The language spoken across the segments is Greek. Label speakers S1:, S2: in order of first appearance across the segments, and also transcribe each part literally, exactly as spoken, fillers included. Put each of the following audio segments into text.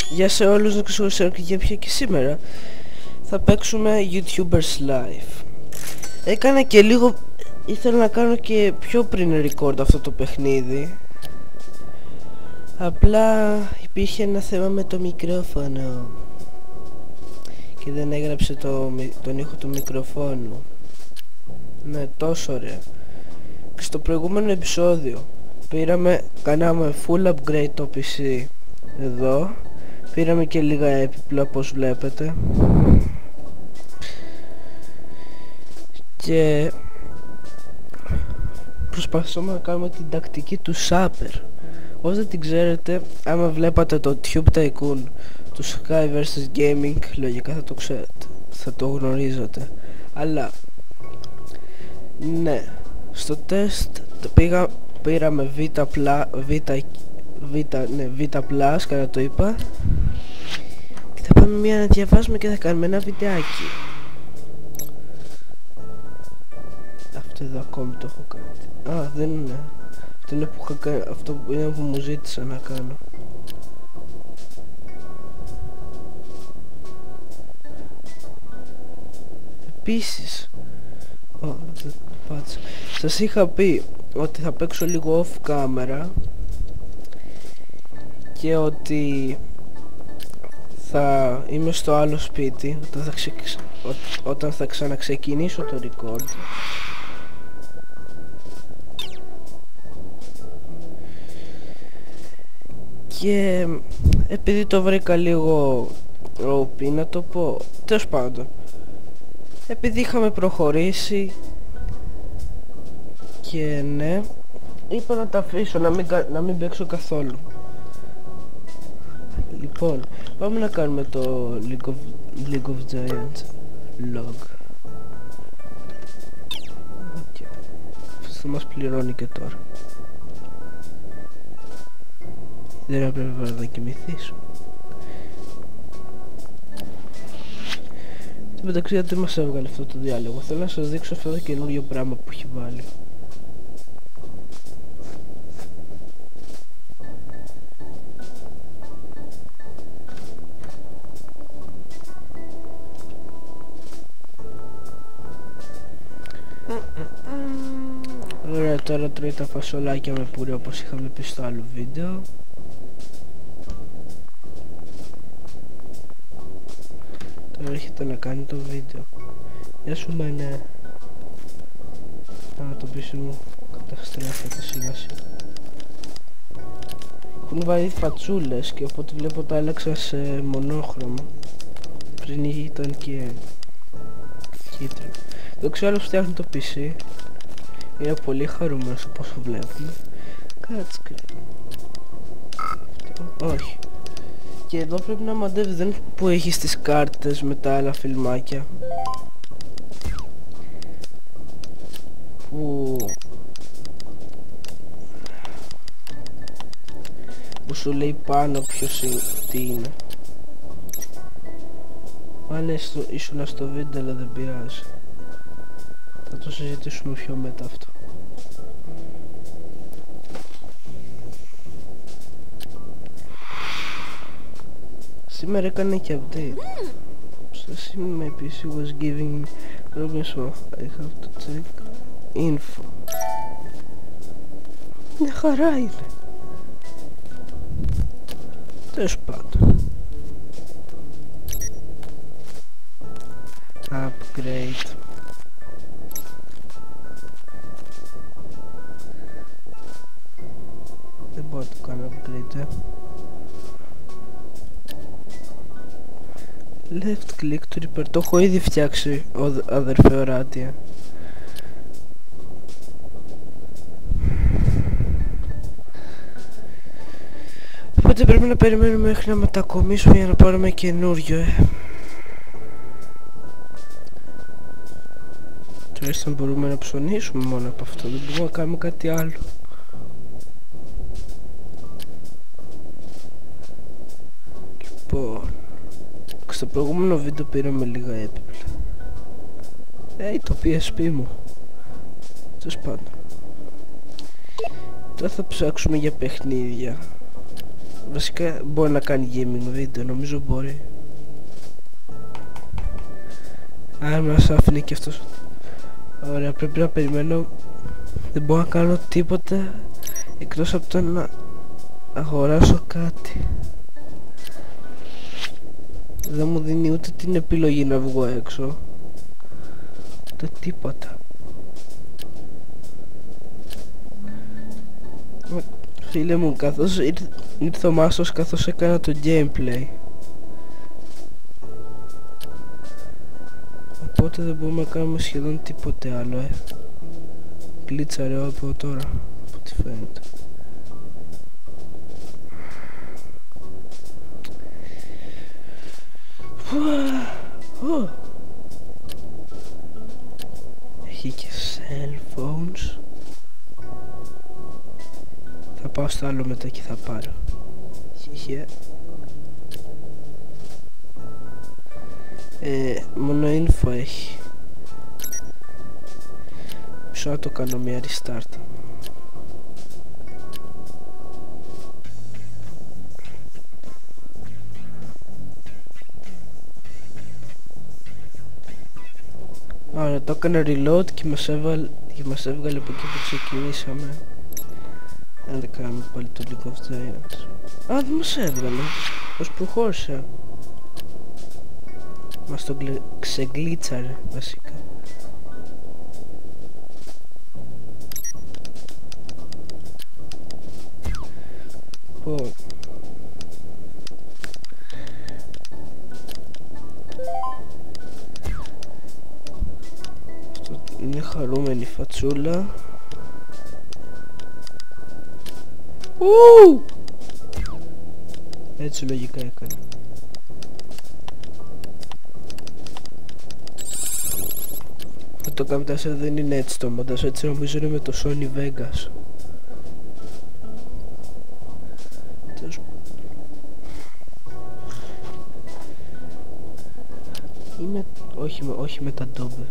S1: Γεια σε όλους, να ξέρω και για ποια και σήμερα θα παίξουμε YouTubers Live. Έκανα και λίγο, ήθελα να κάνω και πιο πριν record αυτό το παιχνίδι. Απλά υπήρχε ένα θέμα με το μικρόφωνο και δεν έγραψε το, τον ήχο του μικροφόνου. Ναι, τόσο ωραία. Και στο προηγούμενο επεισόδιο πήραμε, κάναμε full upgrade το πι σι εδώ. Πήραμε και λίγα έπιπλα όπως βλέπετε. Και προσπαθούμε να κάνουμε την τακτική του Σάπερ. Όσοι δεν την ξέρετε, άμα βλέπατε το Tube Tycoon του Sky βέρσους Gaming, λογικά θα το ξέρετε, θα το γνωρίζετε. Αλλά ναι, στο τεστ πήγα, πήραμε Β πλά, Β, Β, ναι, Β πλάς, καλά το είπα. Και θα πάμε μία να διαβάσουμε και θα κάνουμε ένα βιντεάκι. Αυτό εδώ ακόμη το έχω κάνει. Α, δεν είναι. Αυτό είναι που, είχα κάνει, αυτό που, είναι που μου ζήτησα να κάνω. Επίσης, oh, σας είχα πει ότι θα παίξω λίγο off camera και ότι θα είμαι στο άλλο σπίτι όταν θα, ξε... όταν θα ξαναξεκινήσω το record. Και επειδή το βρήκα λίγο ο πι, να το πω, τέλος πάντων, επειδή είχαμε προχωρήσει και ναι, είπα να τα αφήσω, να μην, να μην παίξω καθόλου. Λοιπόν, πάμε να κάνουμε το League of, League of Giants log. Okay. Αυτό θα μας πληρώνει και τώρα. Δεν έπρεπε να κοιμηθήσω. Εν τω μεταξύ, γιατί μας έβγαλε αυτό το διάλογο? Θέλω να σας δείξω αυτό το καινούριο πράγμα που έχει βάλει. Ωραία, τώρα τρώει τα φασολάκια με πουρέ όπως είχαμε πει στο άλλο βίντεο. Τώρα έρχεται να κάνει το βίντεο. Γεια σου μανέ. Α, το πίσω μου καταστρέφεται σιγά σιγά. Έχουν βάλει φατσούλες και οπότε βλέπω τα άλλαξα σε μονόχρωμα. Πριν ήταν και κίτρινο. Δεν ξέρω άλλος φτιάχνει το πι σι. Είναι πολύ χαρούμενος όπως το βλέπουμε. Κάτσε. Όχι. Και εδώ πρέπει να μαντεύεις, δεν που έχεις τις κάρτες με τα άλλα φιλμάκια που που σου λέει πάνω ποιος είναι, τι είναι. Αν ήσουν στο βίντεο, αλλά δεν πειράζει, θα το συζητήσουμε πιο μετά αυτό. Σήμερα έκανε και update. Σας είμαι, my πι σι was giving me problems, so I have to check info. Μια χαρά είναι. Τέλος πάντων. Upgrade. Δεν μπορώ να το κάνω upgrade, ε. Left click to repair. Το έχω ήδη φτιάξει, ο αδερφέ Οράτια. Οπότε πρέπει να περιμένουμε μέχρι να μετακομίσουμε για να πάρουμε καινούριο, ε. Τουλάχιστον μπορούμε να ψωνίσουμε μόνο από αυτό, δεν μπορούμε να κάνουμε κάτι άλλο. Λοιπόν, στο προηγούμενο βίντεο πήραμε λίγα έπιπλα. Ε, το πι ες πι μου. Τέλος πάντων. Τώρα θα ψάξουμε για παιχνίδια. Βασικά μπορεί να κάνει gaming βίντεο, νομίζω μπορεί. Αν μας άφηνε και αυτός. Ωραία, πρέπει να περιμένω. Δεν μπορώ να κάνω τίποτα εκτός από το να αγοράσω κάτι. Δεν μου δίνει ούτε την επιλογή να βγω έξω, ούτε τίποτα. Φίλε μου, καθώς ήρθε, ήρθε ο Μάστος, καθώς έκανα το gameplay, οπότε δεν μπορούμε να κάνουμε σχεδόν τίποτε άλλο, ε. Γκλίτσαρε από τώρα, από ό,τι φαίνεται. Έχει και cell phones. Θα πάω στο άλλο μετά και θα πάρω. Χιχε. Ε, μόνο info έχει. Μισό να το κάνω μια restart. Άρα το έκανα reload και μας έβαλε, και μας έβγαλε από εκεί που ξεκινήσαμε. Αν δεν κάνουμε πάλι το League of Giants. Α, δεν μας έβγαλε. Πώς προχώρησα. Μας το ξεγλίτσαρε βασικά. Πω. Αυτό είναι χαρούμενη φατσούλα. Ου! Έτσι λογικά έκανε. Το Camtasia δεν είναι έτσι το μοντάζ, έτσι νομίζω είναι με το Sony Vegas. Είναι... όχι με, όχι με τα Adobe.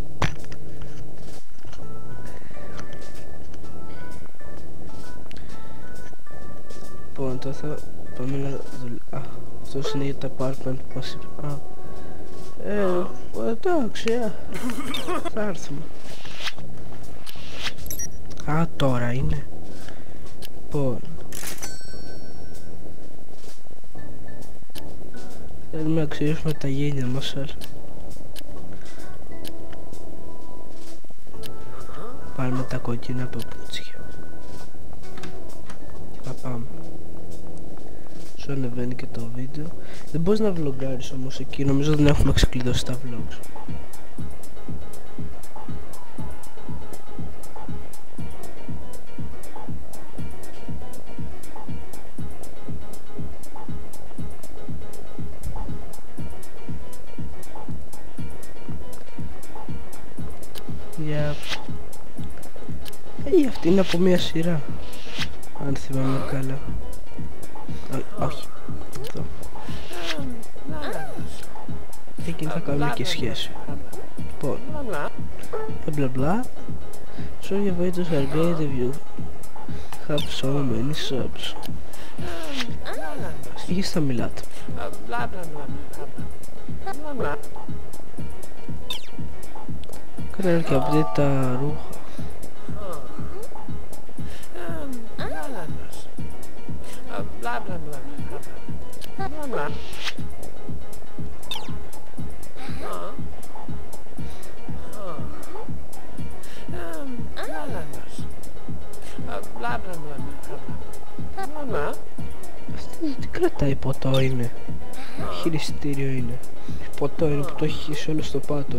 S1: Λοιπόν, τώρα θα πάμε να δουλεύουμε. Α, αυτός είναι για τα apartment που μας είπε. Α, ε, εντάξει, ε, θα έρθουμε. Α, τώρα είναι. Λοιπόν, θέλουμε να αξιώσουμε τα γένια μας, αλλά πάρουμε τα κόκκινα παπούτσια. Θα πάμε. Σου ανεβαίνει και το βίντεο. Δεν μπορείς να βλογκάρεις όμως εκεί, νομίζω δεν έχουμε ξεκλειδώσει τα vlogs. Yep. Ε, αυτή είναι από μια σειρά, αν θυμάμαι καλά. Ω, όχι. Αυτό. Εκείνη θα κάνουμε και σχέση. Λοιπόν, μπλα μπλα. So your videos are great if you have so many subs. Εκεί θα μιλάτε. Κάνε και update τα ρούχα. Blah blah blah blah blah blah. Uh, uh, um, blah blah blah blah blah. Αυτή τι κρατάει ποτό είναι. Χειριστήριο είναι. Ποτό είναι που το έχει σε όλο στο πάτο.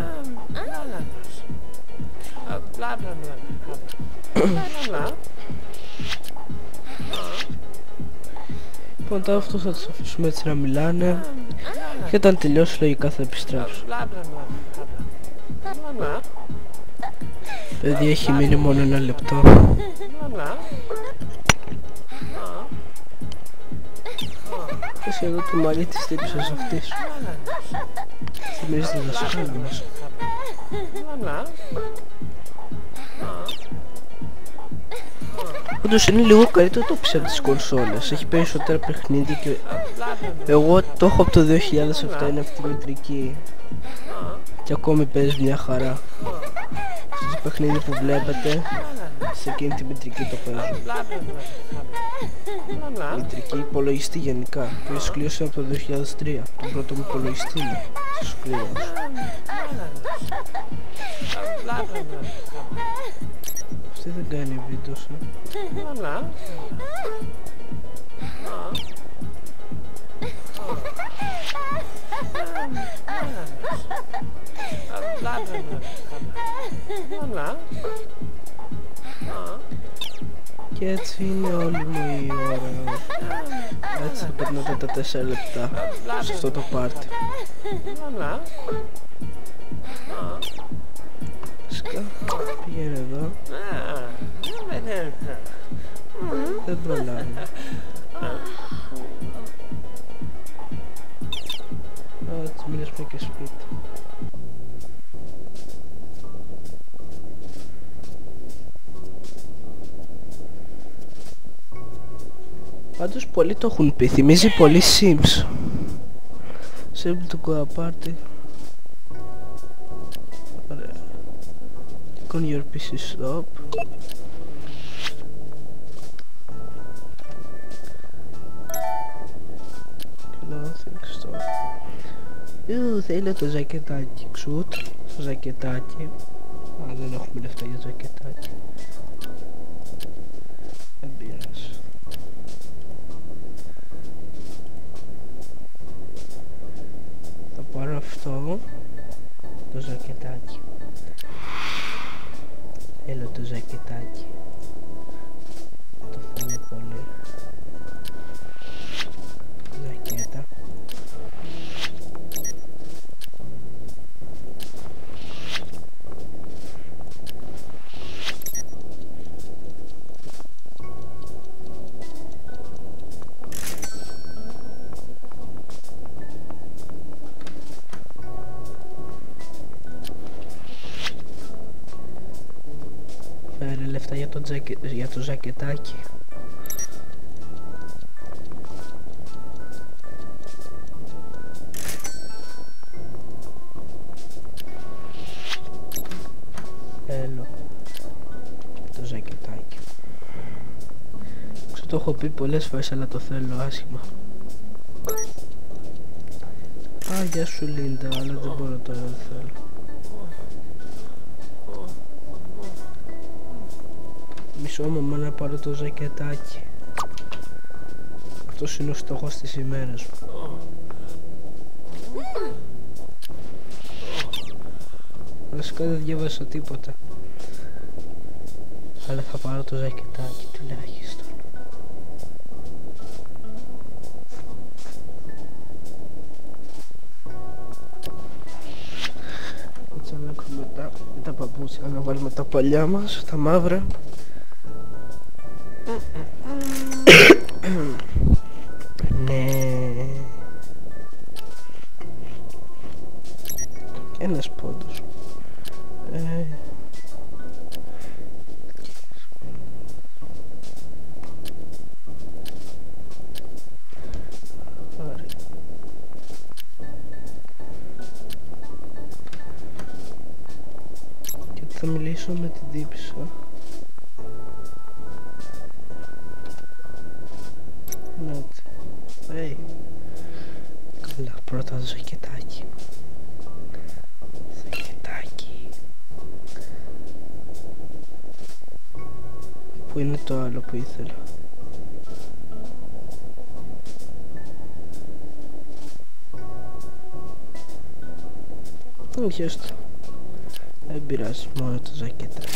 S1: Blah blah blah. Λοιπόν, τώρα αυτό θα τους αφήσουμε έτσι να μιλάνε και όταν τελειώσει λογικά θα επιστρέψω. Παιδί, έχει μείνει μόνο ένα λεπτό. Εσύ εδώ το μαλλί της τύψης αυτής. Θυμίζεις τη δασκάλα μας. Όντως είναι λίγο καλύτερο το ψ από τις κονσόλες. Έχει περισσότερα παιχνίδια και εγώ το έχω από το δύο χιλιάδες επτά, είναι αυτή η μητρική. Και ακόμη παίζει μια χαρά. Αυτό το παιχνίδι που βλέπετε, σε εκείνη τη μητρική το παίζω. Μητρική υπολογιστή γενικά. Το σκλήρωσε από το δύο χιλιάδες τρία. Τον πρώτο μου υπολογιστή μου. Στο σκλήρωσε. Αυτή δεν κάνει βίντεο, ε. Και έτσι είναι όλη μου η ώρα. Έτσι θα περνάτε τα τέσσερα λεπτά σε αυτό το πάρτι. Σκα, πήγαινε εδώ. Δεν προλάβει. Έτσι μίλησαμε και σπίτι. Πάντως πολλοί το έχουν πει, θυμίζει πολύ Sims. Simple to go apart. Ωραία. Click on your πι σι stop. Clothing stop. Ιου, θέλω το ζακετάκι. Ξουτ, το ζακετάκι. Α, δεν έχουμε λεφτά για ζακετάκι. Δεν πειράζει. Θα πάρω αυτό το ζακετάκι. Θέλω το ζακετάκι. Το θέλω πολύ. Ζακέτα. Φέρε λεφτά για το, τζακε... για το ζακετάκι. Θέλω το ζακετάκι. Ξέρω το έχω πει πολλές φορές, αλλά το θέλω άσχημα. Α, γεια σου Λίντα, αλλά δεν μπορώ τώρα, δεν θέλω. Μισό μαμά να πάρω το ζακετάκι. Αυτός είναι ο στόχος της ημέρας μου. Βασικά δεν διάβασα τίποτα. Αλλά θα πάρω το ζακετάκι τουλάχιστον. Έτσι αλλάξουμε τα, τα παπούτσια, να βάλουμε τα παλιά μας, τα μαύρα. Ναι. Και ένας πόντος. Ε... Ωραία. Και θα μιλήσω με την Δίψα. Έτσι. Hey. Καλά, πρώτα το ζακετάκι. Ζακετάκι. Πού είναι το άλλο που ήθελα? Όχι, έστω. Δεν πειράζει, μόνο το ζακετάκι.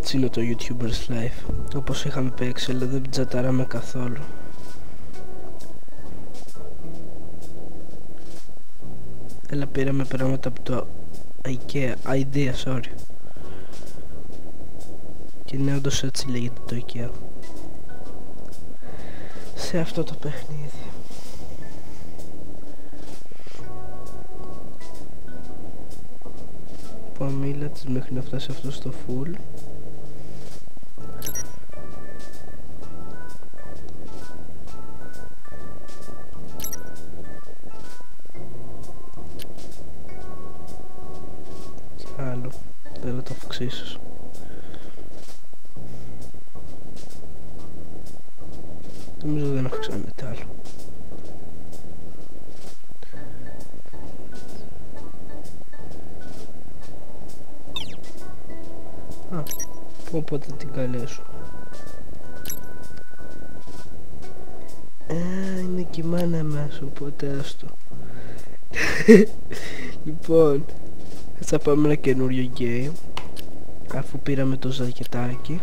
S1: έτσι είναι το YouTubers Life. Όπως είχαμε παίξει, αλλά δεν τζαταράμε καθόλου. Έλα, πήραμε πράγματα από το IKEA, idea, sorry. Και είναι όντως έτσι λέγεται το IKEA σε αυτό το παιχνίδι. Παμίλα της μέχρι να φτάσει αυτό στο full. Και άλλο, θέλω να το αυξήσω. Νομίζω δεν αυξάνεται άλλο. Α, οπότε την καλέσω. Α, είναι και η μάνα μας, οπότε άστο. Λοιπόν, θα πάμε ένα καινούριο game, αφού πήραμε το ζακετάκι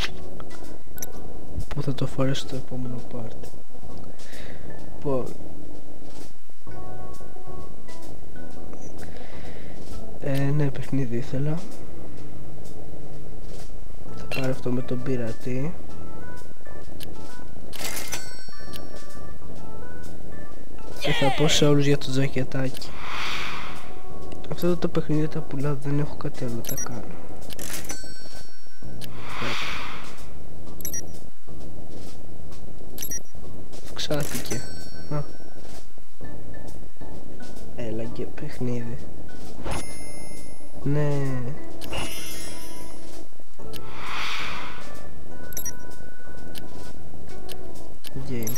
S1: που θα το φορέσω στο επόμενο part. Λοιπόν, ε, ναι, παιχνίδι ήθελα. Θα πάρω αυτό με τον πειρατή. Και θα πω σε όλους για το ζακετάκι. Αυτό το παιχνίδι τα πουλά, δεν έχω κάτι άλλο να τα κάνω. Αυξάθηκε. Α. Έλα και παιχνίδι. Ναι. Game.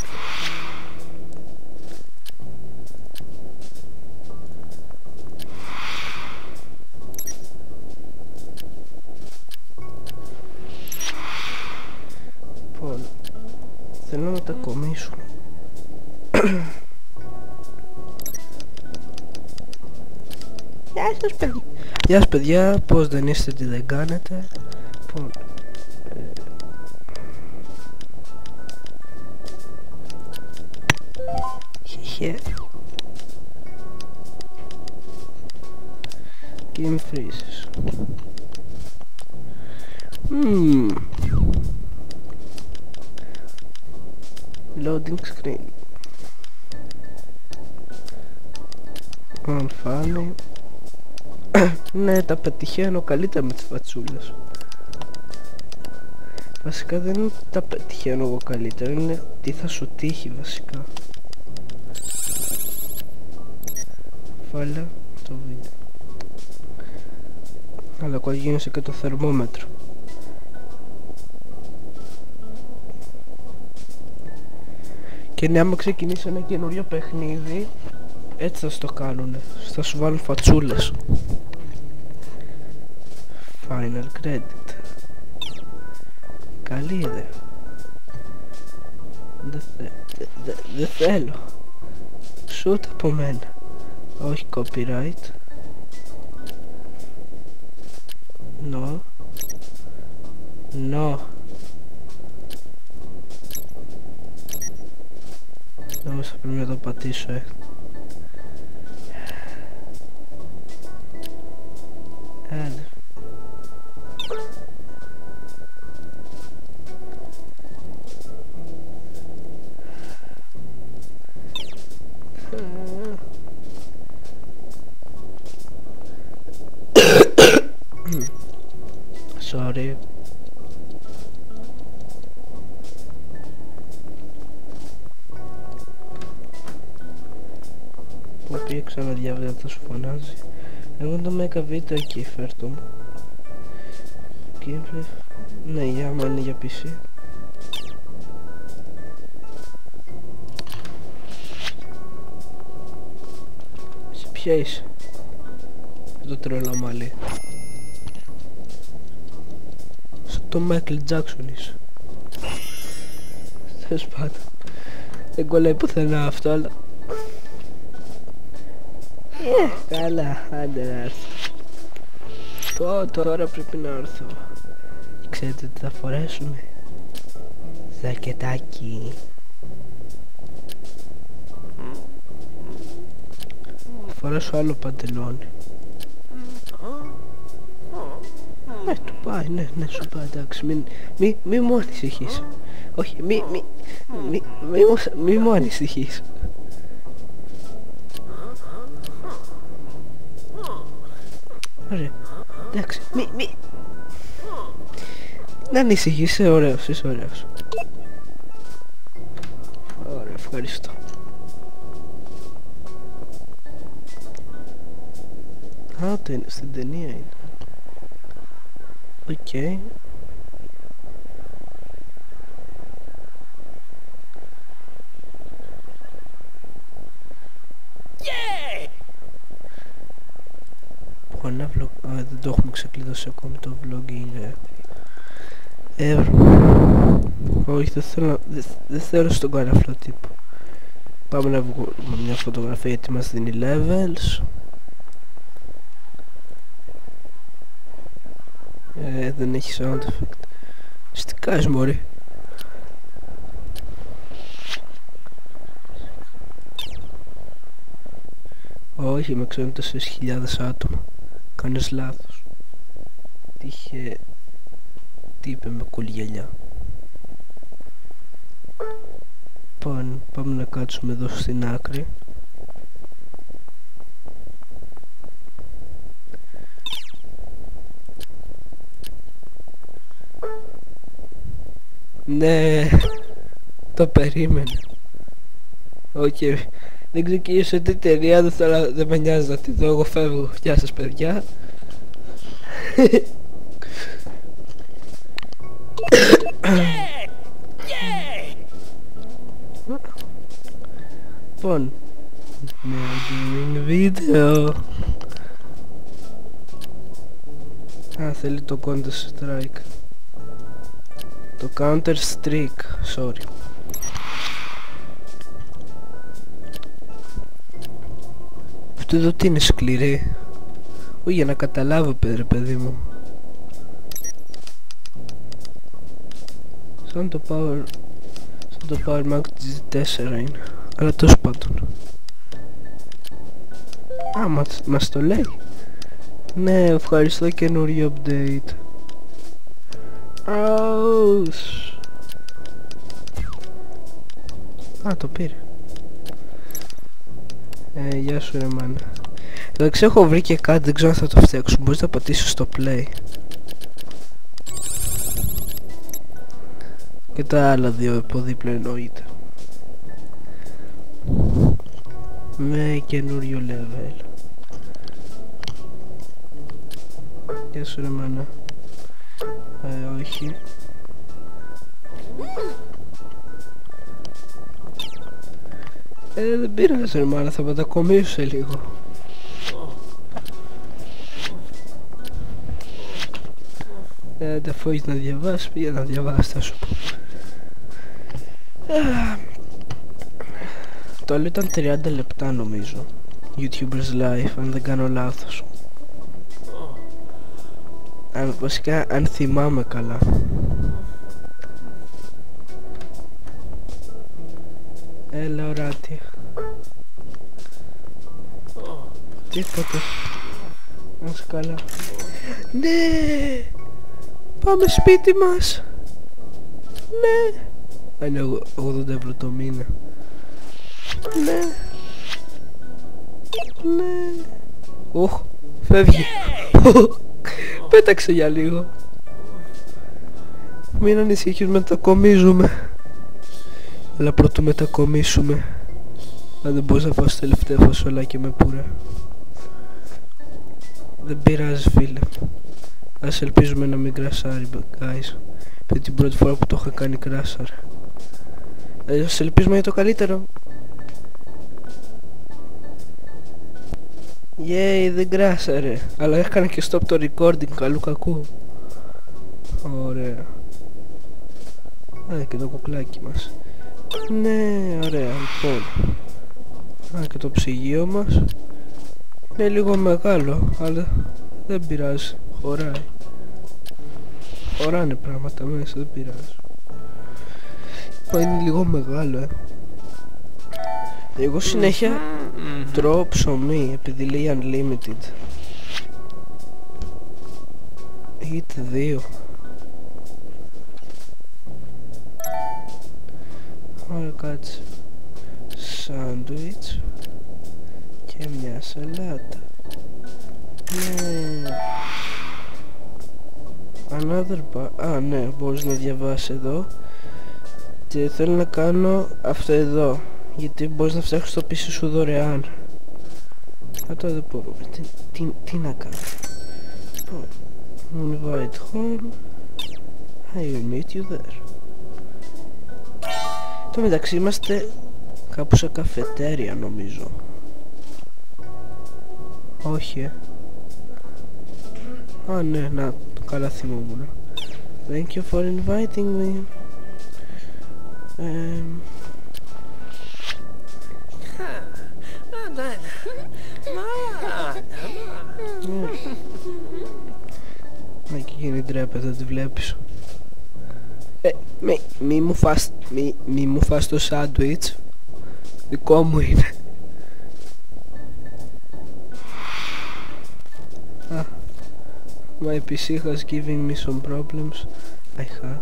S1: Λοιπόν, θέλω να τα κομίσω. Γεια σας παιδιά. Γεια σας παιδιά, πως δεν είστε, τι δεν κάνετε. Λοιπόν, χεχε. Game freezes. Hmm. Loading screen. Unfunny. Ναι, τα πετυχαίνω καλύτερα με τις φατσούλες. Βασικά δεν είναι ότι τα πετυχαίνω εγώ καλύτερα, είναι τι θα σου τύχει βασικά. Βάλε το βίντεο. Αλλά κολλήνωσε και το θερμόμετρο. Και ναι, άμα ξεκινήσει ένα καινούριο παιχνίδι, έτσι θα στο κάνουνε. Θα σου βάλουν φατσούλες. Final credit. Καλή ιδέα. Δεν θε, δε, δε, δε θέλω. Shoot από μένα. Όχι copyright. No. No. Νόμιζα πρέπει να το πατήσω, ε. Άντε. Sorry. Που πήγε ξαναδιάβαια θα σου φωνάζει. Εγώ το μέκα βίντεο εκεί φέρτο μου. Gameplay. Ναι, για άμα είναι για πι σι. Σε ποια είσαι? Το τρελό μαλλί. Το Michael Jackson είσαι. Θες πάντα. Δεν κολλάει πουθενά αυτό, αλλά... Yeah, καλά, άντε να έρθω. Πω, τώρα πρέπει να έρθω. ξέρετε τι θα φορέσουμε? Ζακετάκι. Φορέσω άλλο παντελόνι. Ναι, του πάει, ναι, ναι, σου πάει, εντάξει, μην, μη, μη μου ανησυχείς. Όχι, μη, μη, μη, μη, μου- μη μου ανησυχείς. Ωραία, εντάξει, μη, μη. Να ανησυχείς, είσαι ωραίος, είσαι ωραίος. Ωραία, ευχαριστώ. Α, το είναι, στην ταινία είναι. Οκ. Okay. Έχω ένα vlog, α, δεν το έχουμε ξεκλειδώσει ακόμη το vlog είναι... Ε, όχι, δεν θέλω, δεν, δεν θέλω στον καραφλό τύπο. Πάμε να βγούμε μια φωτογραφία γιατί μας δίνει levels. Ε, δεν έχει sound effect. Στικάς μωρί. Όχι, με ξέρουν τέσσερις χιλιάδες άτομα. Κάνεις λάθος. Τι είχε... Τι είπε με κουλγελιά. Πάμε, πάμε να κάτσουμε εδώ στην άκρη. Ναι, το περίμενε. Οκ, okay. Δεν ξεκίνησε την ταινία, δεν, θέλω, δεν με νοιάζει να τη δω, εγώ φεύγω. Γεια σας παιδιά. Λοιπόν, gaming video. Α, θέλει το Counter Strike. Το Counter Strike, sorry. Αυτό εδώ τι είναι, σκληρή? Όχι, για να καταλάβω παιδί, παιδί μου. Σαν το Power... Σαν το Power Mac τζι τέσσερα είναι. Αλλά τόσο πάντων. Α, μας, μας το λέει. Ναι, ευχαριστώ, καινούριο update. Αους. Α, το πήρε. Ε, γεια σου ρε μάνα. Εντάξει, έχω βρει και κάτι, δεν ξέρω αν θα το φτιάξω. Μπορείς να πατήσεις στο play. Και τα άλλα δύο από δίπλα εννοείται. Με καινούριο level. Γεια σου ρε μάνα. Ε, όχι. Ε, δεν πειράζει ρε μάνα, θα μετακομίσω σε λίγο. Ε, αφού έχεις να διαβάσεις, πήγα να διαβάσεις, θα σου πω. Το άλλο ήταν τριάντα λεπτά νομίζω. YouTubers Live, αν δεν κάνω λάθος. Αν, βασικά, αν θυμάμαι καλά. Έλα οράτη. Τίποτα. Να είσαι καλά. Ναι! Πάμε σπίτι μας! Ναι! Α, είναι ογδόντα ευρώ το μήνα. Ναι! Ναι! Οχ! Φεύγει! Πέταξε για λίγο. Μην ανησυχείς, μετακομίζουμε. Αλλά πρώτο μετακομίσουμε. Αν δεν μπορείς να πάω στο τελευταίο φασολάκι με πουρά. Δεν πειράζει φίλε. Ας ελπίζουμε να μην κρασάρει guys. Γιατί την πρώτη φορά που το είχα κάνει κράσαρ. Ας ελπίζουμε για το καλύτερο. Yay, δεν κράσαρε. Αλλά έκανα και stop το recording, καλού κακού. Ωραία. Α, και το κουκλάκι μας. Ναι, ωραία, λοιπόν. Α, και το ψυγείο μας. Είναι λίγο μεγάλο, αλλά δεν πειράζει, χωράει. Χωράνε πράγματα μέσα, δεν πειράζει. Μα είναι λίγο μεγάλο, ε. Εγώ συνέχεια mm-hmm. τρώω ψωμί επειδή λέει unlimited. Eat δύο. Ωραία, κάτσε. Σάντουιτς και μια σαλάτα. Ναι. Another bar. Α, ναι, μπορείς να διαβάσεις εδώ. Και θέλω να κάνω αυτό εδώ, γιατί μπορείς να φτιάξεις το πίσι σου δωρεάν. Α, τώρα δεν μπορούμε. Τι, τι, τι να κάνω. Invite home. I will meet you there. Το μεταξύ είμαστε κάπου σε καφετέρια νομίζω. Όχι, ε. Α, ναι, να, καλά θυμόμουν. Thank you for inviting me. Um... Να και γίνει ντρέπεται, τη βλέπεις. Ε, μη, μη μου φας, μη, μη μου φας το σάντουιτς. Δικό μου είναι. Ah, my πι σι has given me some problems. I had.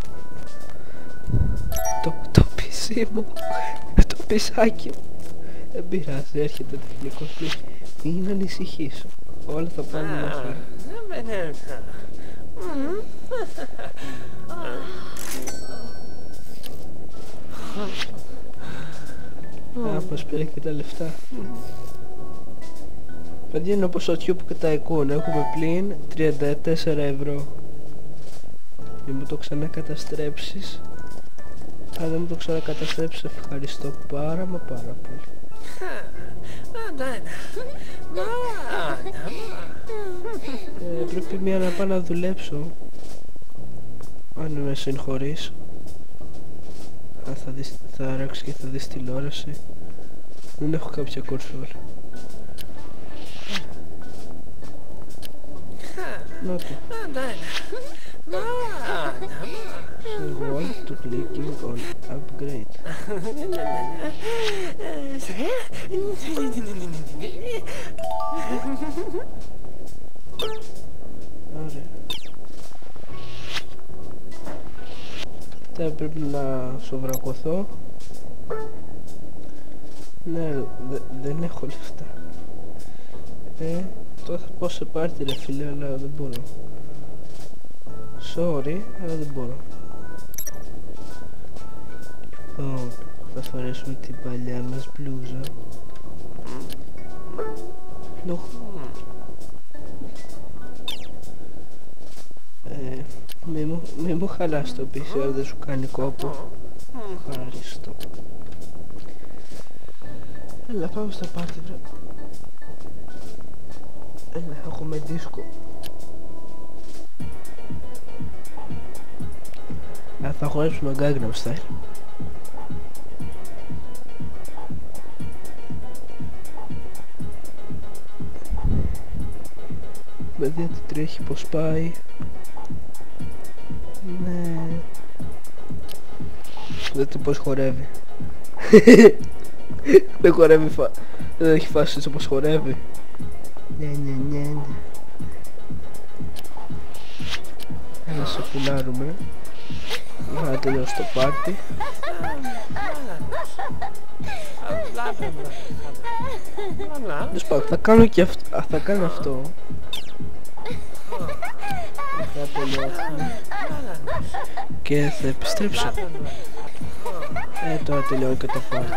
S1: Το, το πι σι μου, το πισάκι μου. Δεν πειράζει, έρχεται τεχνικός. Μην, μην ανησυχείς. Όλα θα πάνε μια χαρά. Α, πως πήρε και τα λεφτά. Παιδιά, είναι όπως ο Tube και τα εικόνα. Έχουμε πλήν τριάντα τέσσερα ευρώ. Μην μου το ξανακαταστρέψεις. Αν δεν μου το ξανακαταστρέψεις, ευχαριστώ πάρα μα πάρα πολύ. ε, πρέπει μία να πάω να δουλέψω. Αν με συγχωρείς. Α, θα, δεις, θα ράξεις και θα δεις τηλεόραση. Δεν έχω κάποια κονσόλ. Να το. So want to clicking on upgrade. Ωραία. Τώρα πρέπει να σοβρακωθώ. Ναι, δε, δεν έχω λεφτά. Ε, τώρα θα πω σε πάρτι ρε φίλε, αλλά δεν μπορώ. Sorry, αλλά δεν μπορώ. Λοιπόν, θα φορέσουμε την παλιά μας μπλούζα. No. Ε, μη μου, μη μου χαλάς το πι σι, δεν σου κάνει κόπο. Ευχαριστώ. Έλα, πάμε στο πάρτι, βρε. Έλα, έχουμε δίσκο. Α, θα χορέψουμε Gangnam Style. Παιδιά, τι τρέχει, πως πάει. Ναι. Δείτε πως χορεύει. Δεν χορεύει, φα... δεν έχει φάσει έτσι πως χορεύει. Ναι, ναι, ναι, ναι. Να σε πουλάρουμε. Να τελειώσει το πάρτι. Δεν σπάω, θα κάνω και αυτό. Α, θα κάνω αυτό. Θα τελειώσουμε. Και θα επιστρέψω. Ε, τώρα τελειώνει και το πάρτι.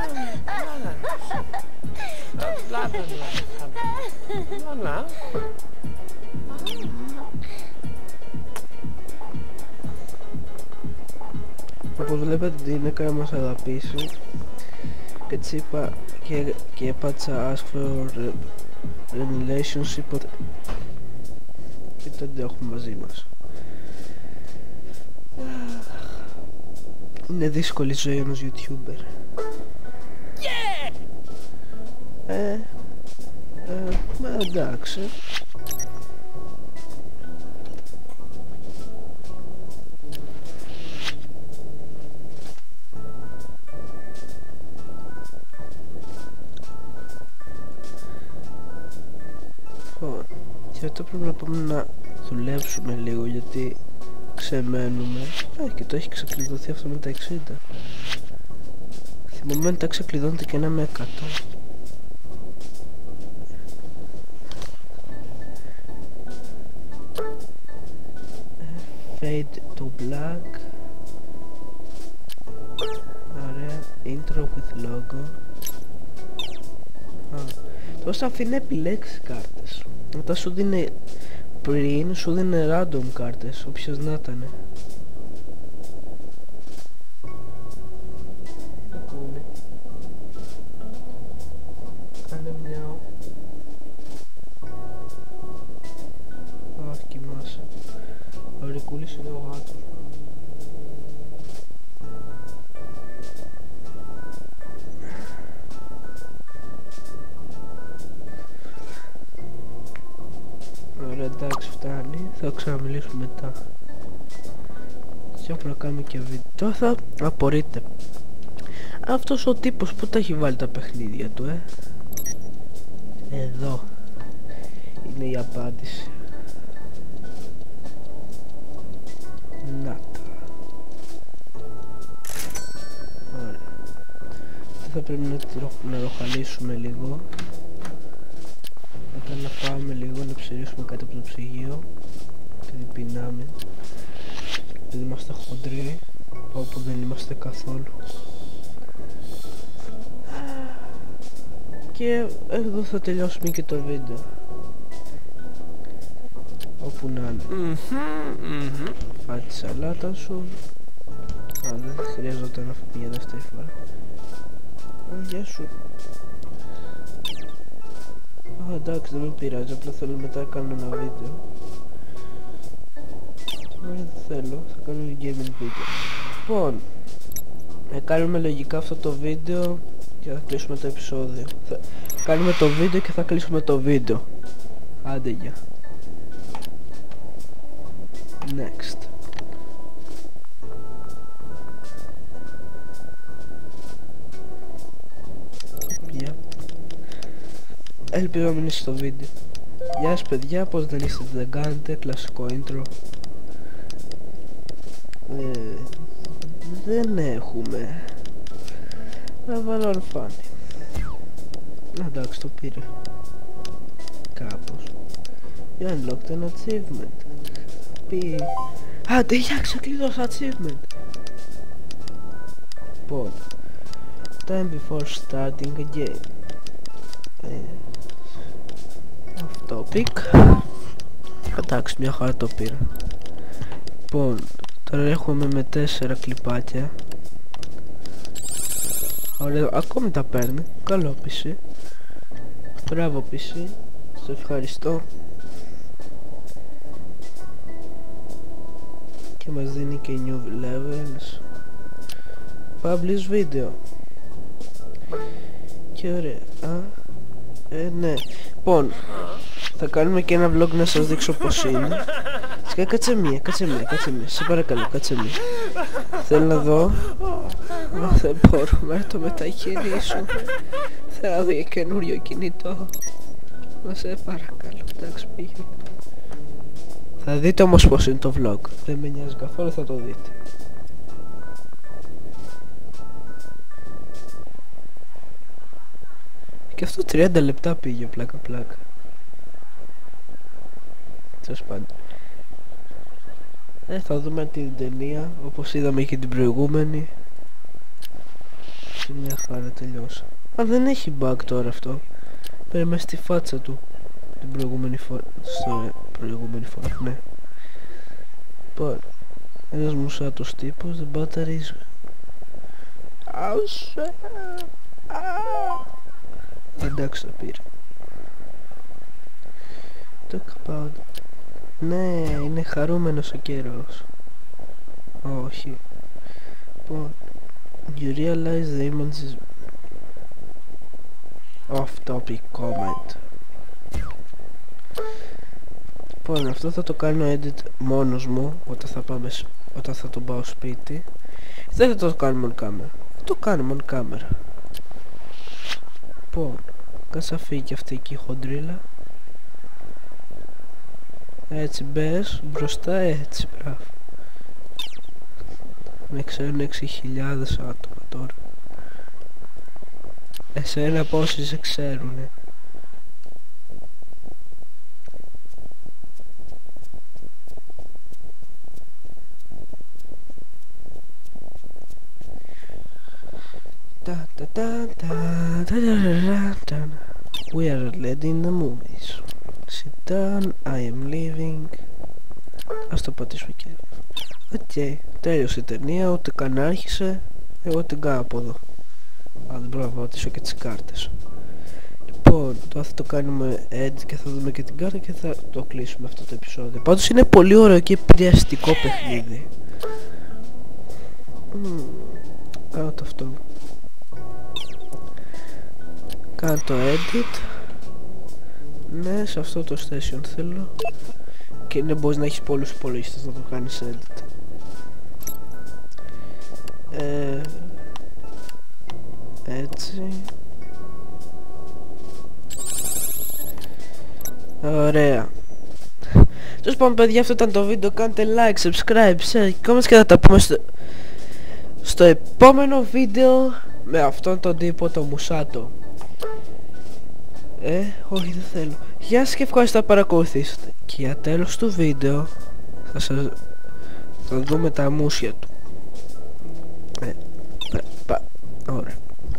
S1: Όπως βλέπετε την έκανα μας αγαπήσει. Και έτσι είπα και, και έπατσα ask for relationship και δεν το έχουμε μαζί μας. Είναι δύσκολη η ζωή ενός YouTuber. Yeah! Ε, ε, μα εντάξει. αυτό πρέπει να πάμε να δουλέψουμε λίγο γιατί ξεμένουμε. Α, και το έχει ξεκλειδωθεί αυτό με τα εξήντα. Θυμωμένα τα ξεκλειδώνεται και ένα με εκατό. Fade to black. Ωραία. Intro with logo. Α, τόσο αφήνει να επιλέξεις κάρτες. Μετά σου δίνει, πριν σου δίνει random κάρτες, όποιες να ήτανε. Ακούνε. Κάνε μια. Αχ, κοιμάσαι. Ο Ρικούλης είναι ο γάτος. Ωραία, εντάξει, φτάνει. Θα ξαναμιλήσουμε μετά. Και πρέπει να κάνουμε και βίντεο. Τώρα θα απορείτε. Αυτός ο τύπος που τα έχει βάλει τα παιχνίδια του, ε? Εδώ είναι η απάντηση. Να τα. Ωραία. Θα πρέπει να το, να το χαλίσουμε λίγο. Μετά να πάμε λίγο να ψηρίσουμε κάτι από το ψυγείο. Επειδή πεινάμε. Επειδή είμαστε χοντροί. Όπου δεν είμαστε καθόλου. Και εδώ θα τελειώσουμε και το βίντεο. Όπου να είναι. Mm-hmm, mm-hmm. Φάει τη σαλάτα σου. Α, δεν χρειαζόταν να φάει μια δεύτερη φορά. Α, γεια σου. Α, εντάξει, δεν με πειράζει, απλά θέλω μετά να κάνω ένα βίντεο. Α, δεν θέλω, θα κάνω gaming βίντεο. Λοιπόν, θα κάνουμε λογικά αυτό το βίντεο και θα κλείσουμε το επεισόδιο. Θα κάνουμε το βίντεο και θα κλείσουμε το βίντεο. Άντε, γεια. Next. Yep. Ελπίζω να μείνεις στο βίντεο. Γεια σας παιδιά, πως δεν είστε, δεν κάνετε, κλασικό intro. ε, Δεν έχουμε. Θα βάλω αλφάνι. Εντάξει, το πήρε κάπως. You unlocked an achievement. Πει. Άντε, για ξεκλείδωσα achievement. Λοιπόν, time before starting a game. ε, Off topic. Εντάξει, μια χαρά το πήρα. Λοιπόν, τώρα έχουμε με τέσσερα κλιπάκια. Ωραία, ακόμη τα παίρνει. Καλό πι σι. Μπράβο πι σι. Σε ευχαριστώ. Και μας δίνει και new levels. Publish video. Και ωραία. Α, ε, ναι. Λοιπόν, θα κάνουμε και ένα vlog να σας δείξω πως είναι. Σκά, κάτσε μία, κάτσε μία, κάτσε μία. Σε παρακαλώ, κάτσε μία. Θέλω να δω. Α, δεν μπορώ να το μεταχειρίσω. Θα δω για καινούριο κινητό. Μα σε παρακαλώ, εντάξει, πήγαινε. Θα δείτε όμως πως είναι το vlog. Δεν με νοιάζει καθόλου, θα το δείτε. Και αυτό τριάντα λεπτά πήγε, πλάκα πλάκα. Τέλος πάντων. Ε, θα δούμε την ταινία όπως είδαμε και την προηγούμενη. Και μια χαρά τελειώσα. Α, δεν έχει bug τώρα αυτό. Πήρε μέσα στη φάτσα του την προηγούμενη φορά. Στο προηγούμενη φορά, ναι. Λοιπόν, ένας μουσάτος τύπος, the batteries. Άουσε. Εντάξει, το πήρε. Talk about. Ναι, είναι χαρούμενος ο καιρός. Όχι. Λοιπόν, you realize the image is off topic comment. Λοιπόν, αυτό θα το κάνω edit μόνος μου όταν θα πάμε, όταν θα τον πάω σπίτι. Δεν θα το κάνουμε on camera. Θα το κάνουμε on camera. Λοιπόν, κάτσε να φύγει και αυτή εκεί η χοντρίλα. Έτσι μπες μπροστά, έτσι, μπράβο. Με ξέρουν έξι χιλιάδες άτομα τώρα. Εσένα πόσοι σε ξέρουνε? We are leading the movies. Sit down, I am leaving. Ας το πατήσουμε και οκ, okay, τέλειωσε η ταινία, ούτε καν άρχισε. Εγώ την κάνω από εδώ. Α, δεν μπορώ να πατήσω και τις κάρτες. Λοιπόν, τώρα θα το κάνουμε edit και θα δούμε και την κάρτα και θα το κλείσουμε αυτό το επεισόδιο. Πάντως είναι πολύ ωραίο και επηρεαστικό παιχνίδι. Mm, κάνω το αυτό. Κάνω το edit. Ναι, σε αυτό το station θέλω. Και ναι, μπορείς να έχεις πολλούς υπολογιστές να το κάνεις edit. Ε, έτσι. Ωραία. Τέλος πάντων, παιδιά, αυτό ήταν το βίντεο. Κάντε like, subscribe, share και comments και θα τα πούμε στο, στο επόμενο βίντεο με αυτόν τον τύπο, το Μουσάτο. Ε, όχι, δεν θέλω. Γεια σας και ευχαριστώ να παρακολουθήσετε. Και για τέλος του βίντεο θα σας θα δούμε τα μουσια του. Ε, πα, πα, ωραία.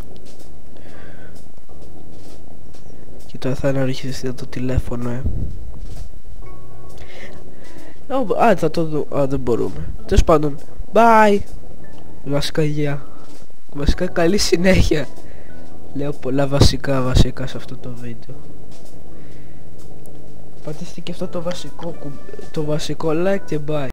S1: Και τώρα θα αναρριχθείτε το τηλέφωνο, ε. Α, θα το δω. Α, δεν μπορούμε. Τέλος πάντων, bye. Βασικά, γεια. Βασικά, καλή συνέχεια. Λέω πολλά βασικά βασικά σε αυτό το βίντεο. Πατήστε και αυτό το βασικό, το βασικό like και bye.